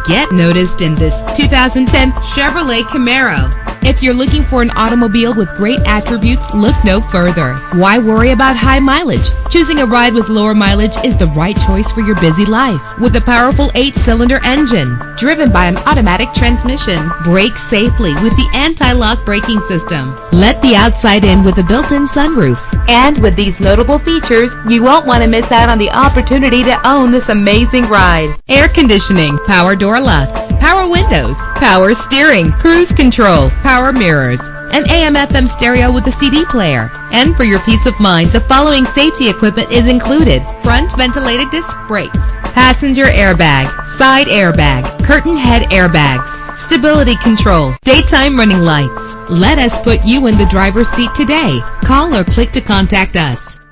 Get noticed in this 2010 Chevrolet Camaro. If you're looking for an automobile with great attributes, look no further. Why worry about high mileage? Choosing a ride with lower mileage is the right choice for your busy life. With a powerful 8-cylinder engine, driven by an automatic transmission, brake safely with the anti-lock braking system. Let the outside in with a built-in sunroof. And with these notable features, you won't want to miss out on the opportunity to own this amazing ride. Air conditioning, power door locks, power windows, power steering, cruise control, power mirrors, an AM/FM stereo with a CD player. And for your peace of mind, the following safety equipment is included: front ventilated disc brakes, passenger airbag, side airbag, curtain head airbags, stability control, daytime running lights. Let us put you in the driver's seat today. Call or click to contact us.